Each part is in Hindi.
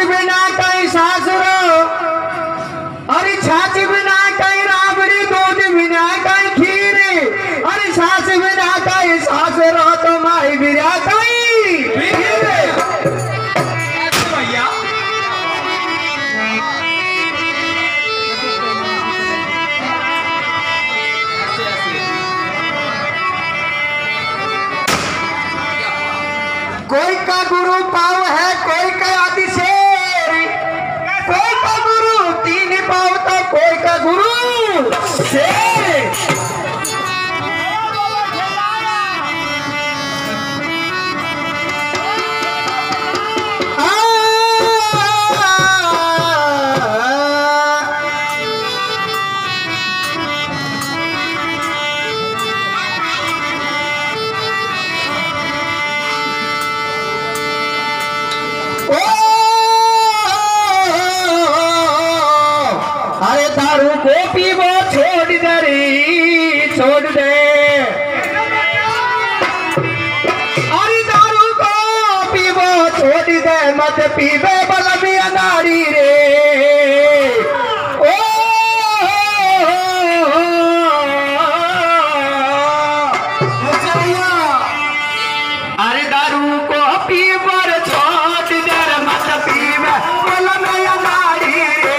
बिना कहीं सासुरो, अरे छाछ बिना कहीं राबड़ी, दूध बिना कहीं खीर, अरे सास बिना कहीं सासुरो, तो माई बिना कहीं भैया कोई का गुरु पाव है, कोई का आदि शेर, कोई का गुरु तीन पाव, तो कोई का गुरु शेर। अरे दारू को पीवो छोड़ दे रे, छोड़ दे। अरे दारू को पीवो छोड़ दे, मत पीवे बलमिया नारी रे। ओ अरे दारू को पीवो छोड़ दे, मत पीवे बलमिया नारी रे।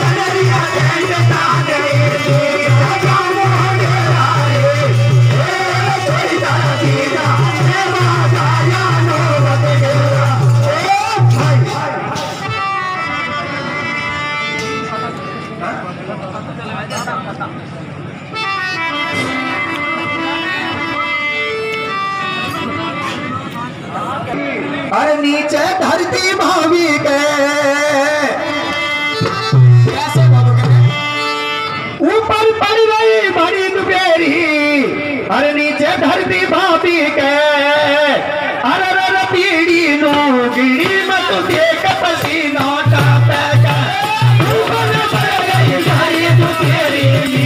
अरे नीचे धरती भाभी के ऊपर पड़ गई बड़ी दुपहरी। अरे नीचे धरती भाभी के अरे पीड़ी नो गिरी मत देख पसीना का पैका ऊपर पड़ गई बड़ी दुपहरी।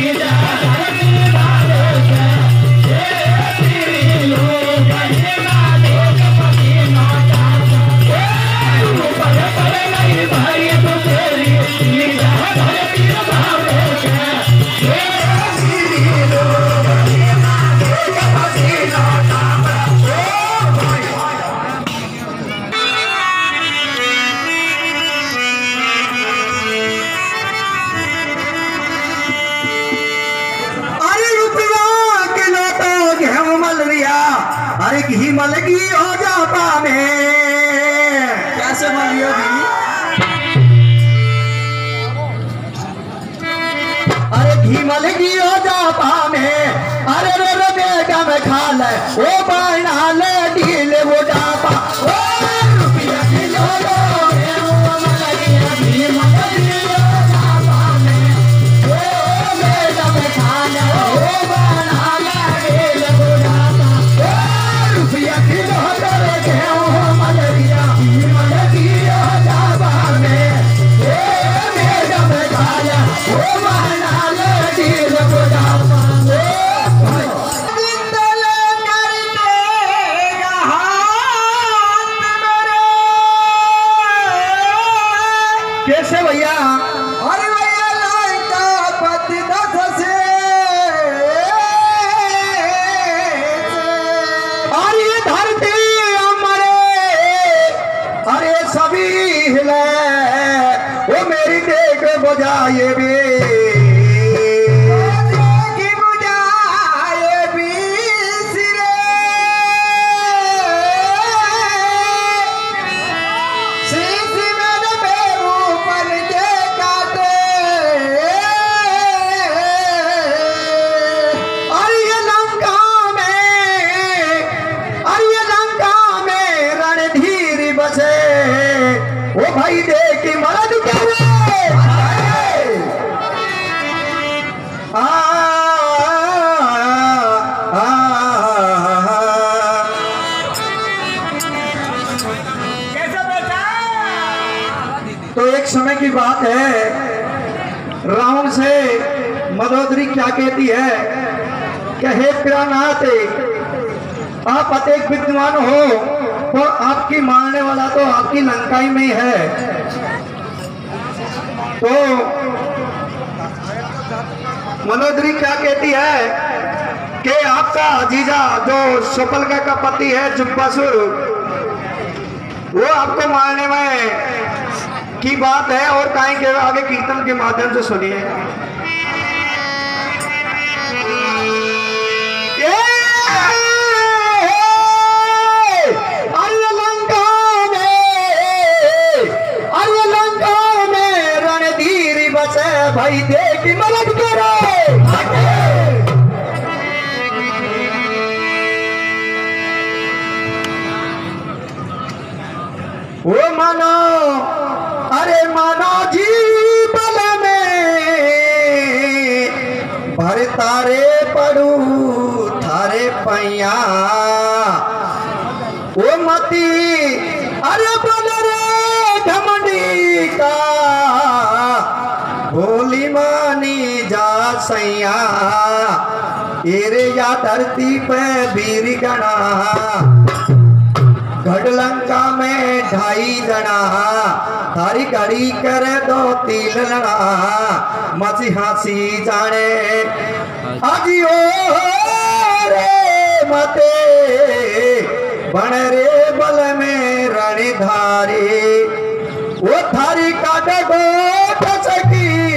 अरे घी मलगी हो जापा में कैसे मली होगी। अरे घी मलगी हो जापा में अरे रो बेटा में खा ले वो बना ले ढीले वो जापा ओ रुपया किलो वो मलगी घी मलगी हो जापा में वो बेटा में खा ले वो बना ले ढीले वो जापा रुपया किलो दे वो मलगिया मलगी हो जापा में वो बेटा में खा ले वो बना ले ढीले वो जापा कैसे भैया। अरे भैया लाइका पति दस से और ये धरती हमारे अरे सभी हिले वो मेरी देख बुझाए भी वो भाई देखी मरद करे तो एक समय की बात है रावण से मंदोदरी क्या कहती है कि हे प्राणनाथ आप अत्यधिक विद्वान हो तो आपकी मारने वाला तो आपकी लंकाई में ही है। तो मंदोदरी क्या कहती है कि आपका अजीजा जो सुपलका का पति है जुब्बासुर वो आपको मारने में की बात है और कहीं के आगे कीर्तन के माध्यम से सुनिए। भाई देख मदद करो वो मानो अरे मानो जीवन में भर तारे पड़ू थारे पैया वो मती अरे बोल रे घमंडी का भोली मानी जा सैया एरे या धरती पे वीर गणा गढ़लंका में ढाई जना थारी घड़ी कर दो तिल लड़ा मची हासी जाने आजियो रे मते बन रे बल में रणधारी वो थारी काट गो सकी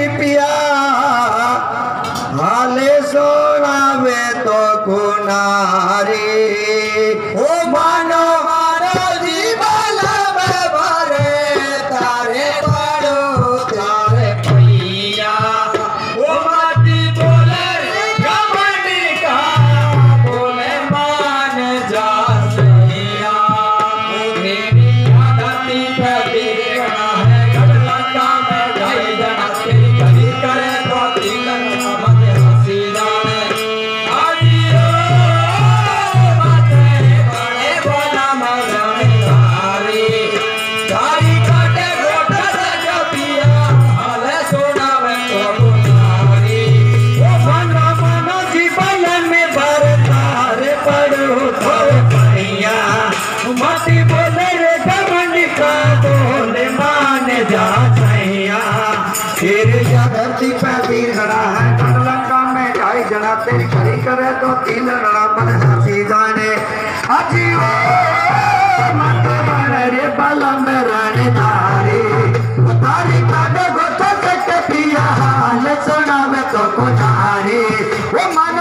या धरती पे वीर खड़ा है कर लंका में ढाई जना तेरी खड़ी करे तो तीन रणा मन हंसी जाने अजीओ मत बन रे बलम रण धारी तारी काटे गोता के पिया हाल सुनावे तो कुठारी वो मनो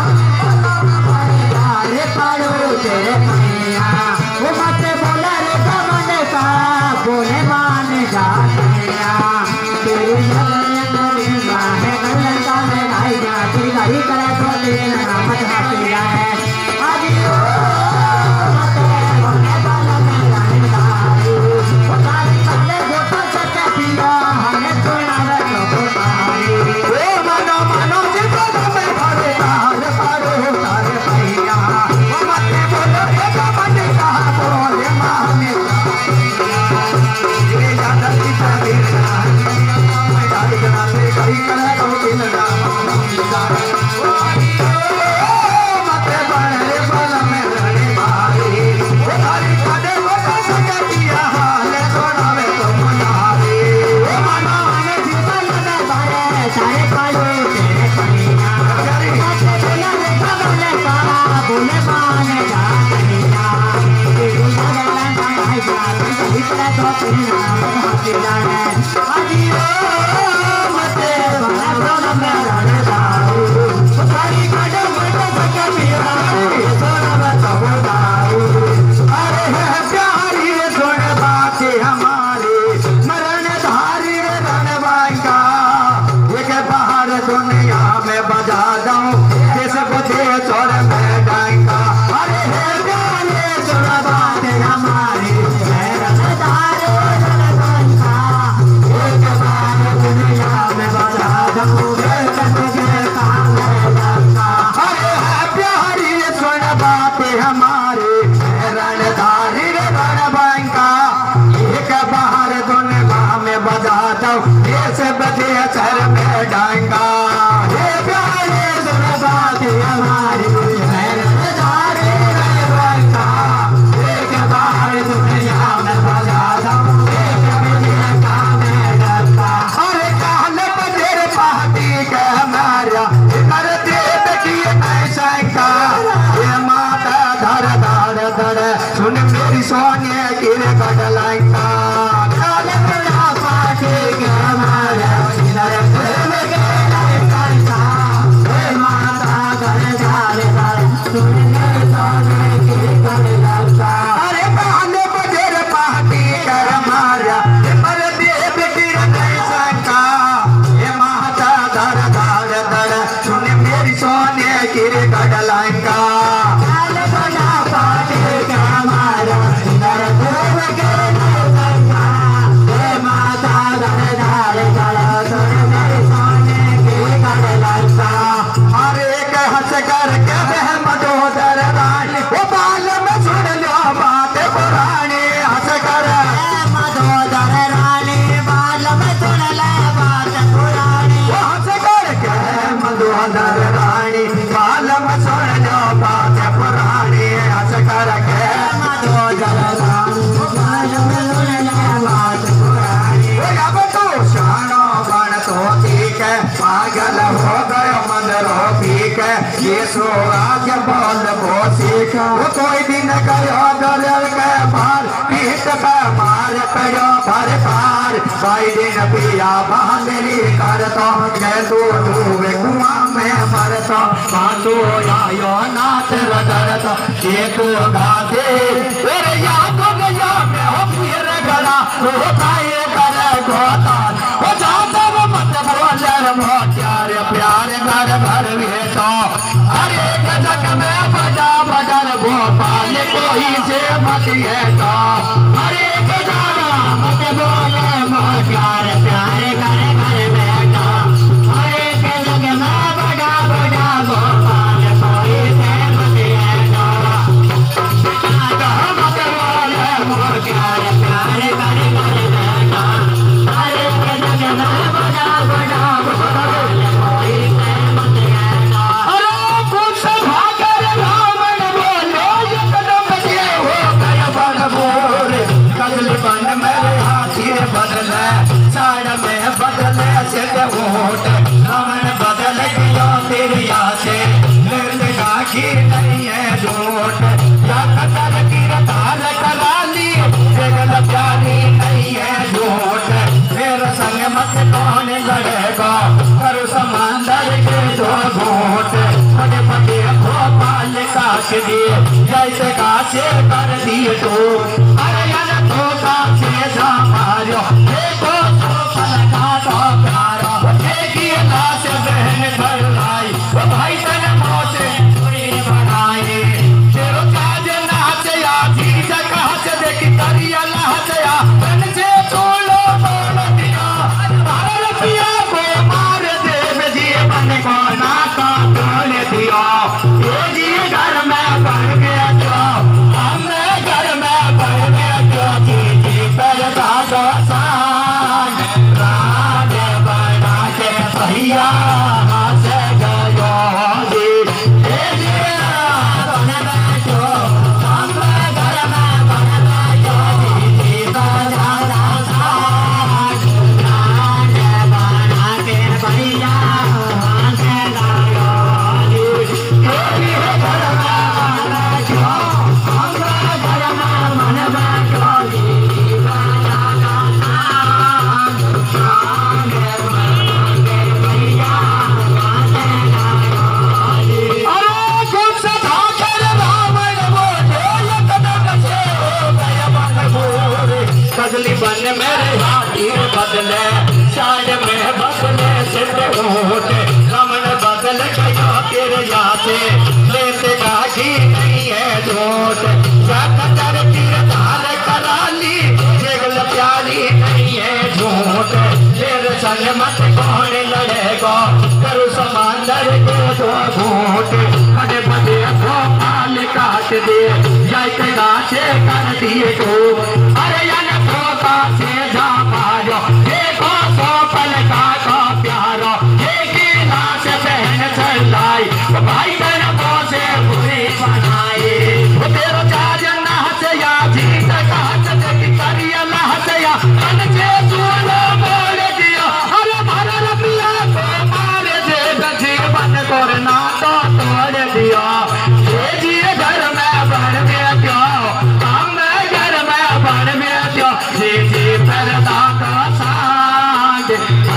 रे पाड़ो तेरे मैया वो मत बोला रे कमने का बोले मान जानिया तेरी जगन बाहे गलता में भाई जाती गरी करे तो दिन मत हाथिया है आदियो मत बोले बाला में जाने दारी वो तारी काटे गोता सच्चा पिया हमें सुनावे तो कुठारी ओ मनो मनो जीवन में भरे तार पारो तारे भैया वो मत बोलो रे कमने का बोले मान ये याद की सुन मेरी सोनिया गिर गडलाइका काले बड़ा पाटे के हमारे इधर प्रेम के लाइका हे माता घर जाले जाले सुन मेरी सोनिया गिर गडलाइका अरे काले बजर पाटे के हमारे पर देव गिर गडलाइका हे माता घर जाले जाले सुन मेरी सोनिया गिर गडलाइका काले बड़ा पाटे ये सो आगे बोल वो सीखा वो कोई दिन कयो दरिया के पार पीठ पे मार कयो भर पार भाई दिन पिया बांधली कर तो मैं तू डूबे कुआं में मर तो मातू आयो नाथ रगड़ तो ये तू गाते तेरे याद गया मैं हो फिर गला वो काये करे गोता वो जाता वो मत बोले मो प्यार घर घर भेटो अरे गजक में बजा बजर गोपाल कोई से मत है तो अरे गजाना मत बोले मो प्यार घर घर भेटो अरे गजक में बजा बजा गोपाल कोई से मत है तो मत बोले मो प्यार घर घर भेटो अरे गजक में बजा बजा बदले साड़ में बदले दिए जैसे कासे कर दिए तो अरे यार तो कासे जा मारो देखो तो पलका तो प्यारा एक ही लाश बहन कर लाई वो भाई तने मोचे पूरी बनाए तेरो काज नाच या जी जगह से देखी तरिया लाच या मन से छोड़ो बोल दिया भारत पिया को मार दे जीवन को ना का तोड़ दिया ये जी घर में बढ़ गया जो हमने घर में बढ़ गया जो जी जी पर दादा सान राज बना के भैया हाथ गयो जी ये जी बन बैठो हमने घर में बढ़ गया जी जी पर दादा सान राज बना के भैया हाथ गयो जी ये जी घर में बढ़ गया हमने घर में मन बैठो जी पर दादा सान राज बना के भैया हाथ गयो जी अरे कौन सा धाकर रावण वो कदम से हो गया मन मोरे कजली बन मेरे हाथी बदले शायद में बदले सिद्ध होते रमन बदल गया तेरे जाते लेते गाठी नहीं है झोट जाकर तीर धार कराली जेगल प्यारी नहीं है झूठ तेरे संग मत कौन लड़ेगा करो समंदर को दो घूट बड़े बड़े भोपाल काट दे जाके गाछे कर दिए को अरे यार धोखा से जा पारो देखो सो पल का प्यारो एक ही लाश बहन चलाई भाई बहन से बुरी बनाए वो तेरो चार्ज नाच या जीत काच देखी करिया लाच या मन से चूलो बोल दिया अरे भारत पिया को मार दे जीवन को ना तो तोड़ दिया ये जी घर में बढ़ गया क्यों हम घर में बढ़ गया क्यों जी जी पैदा का सांग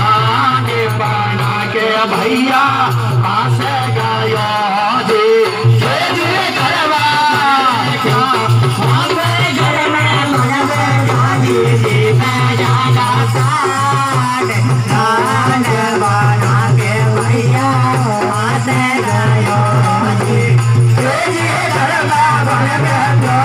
आगे बना के भैया पास गयो जी ये जी घर में क्यों हम घर में बढ़ गया जी जी पैदा का सांग आगे बना के भैया पास गयो जी ये जी घर में बढ़ गया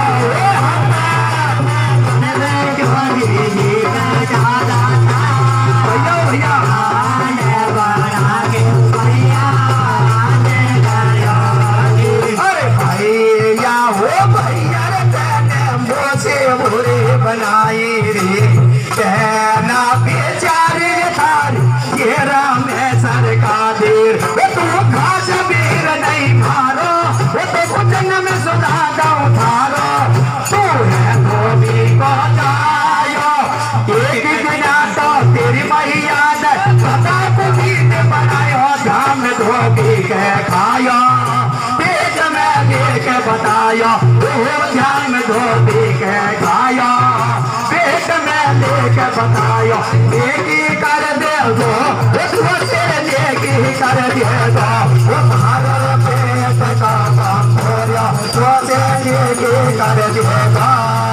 बनाए रे कहना बेचारे थारी ये राम है सरकार देर वो तो घास बेर नहीं मारो वो तो कुचन में सुधा गाँव थारो तू है धोबी को जायो एक बिना तो तेरी मैया पता को गीत बनायो धाम धोबी के खायो पेट में लेके बतायो ध्यान धोबी के खायो पेट में लेके बतायो नेकी कर दे दो से नेकी कर दे दो वो भारत पेट का काम खोलो तो से नेकी कर दे दो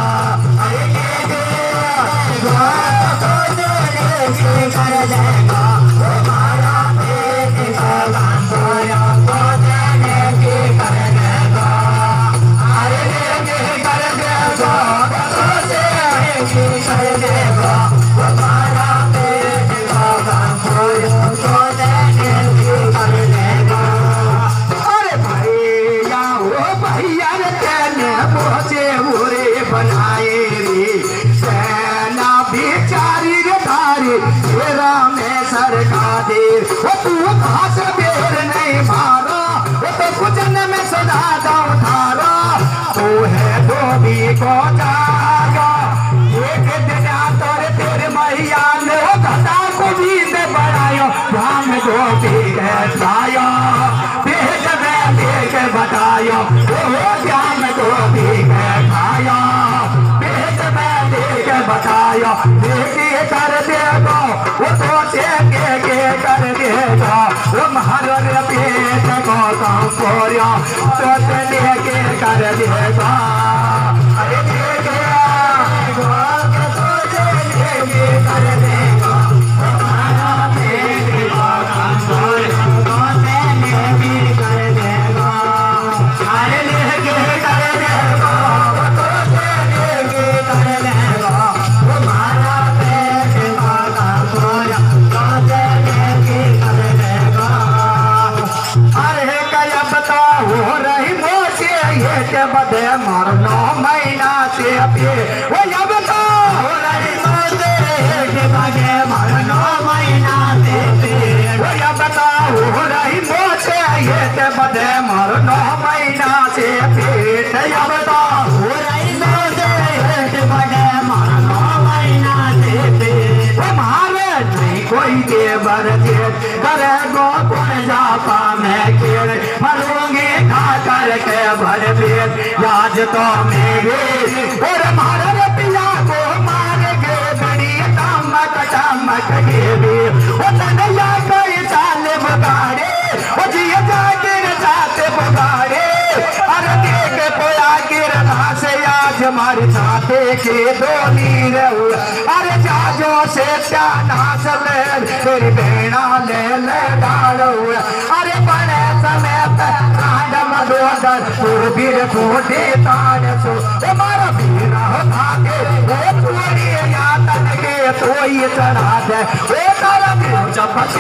कर देगा वो भारत पेट का काम खोलो तो से नेकी कर देगा अरे नेकी कर देगा कर देगा वो भारत पेट का काम खोलो तो से नेकी कर देगा अरे भैया वो भैया तेने पहुंचे बुरे बनाए रे सेना बेचारी रे धारी तेरा में सरकार दे वो तू घास बेर नहीं मारो वो तो कुचन में सदा दाव थारो तू है धोबी को जागा एक दिन तोरे तेरे मैया ने वो घटा को भी ने बढ़ायो धाम धोबी के खायो पेट में लेके बतायो वो ध्यान धोबी के खायो पेट में लेके बतायो लेके कर देगा वो तो से के कर देगा वो महाराज पेट को गोरिया तो लेके कर देगा अरे लेके कर देगा हमारा मेरी बात गोरिया लेके कर देगा अरे लेके कर देगा तो लेके कर देगा हमारा मेरी बात गोरिया तो लेके कर देगा अरे क्या बताओ रही मोसे ये के बदे मरनो महीना से पे वो या बताओ रही मोसे के बदे मरनो महीना से पे वो या बताओ रही मोसे ये के बदे मरनो महीना से पेट या बताओ रही मोसे के बदे मरनो महीना से पेट हमारे नहीं कोई देवर दे करे गो कौन जापा मैं खेल मरूंगी खा करके भर पेट याद तो मेरे और मारे पिया को मार के बड़ी टमक के भी वो तनया कोई चाल बगाड़े वो जिया जाके जाते बगाड़े अरे देख पोया के रहा से आज हमारे छाते के दो नीर अरे जाजो से क्या नाचल तेरी बेड़ा ले ले डालो अरे बड़े समय तक राडम दोदर सुरबीर कोटे तार सो हमारा बीरा भागे वो चोरी या तन के तो ये चढ़ा दे वो तारा जब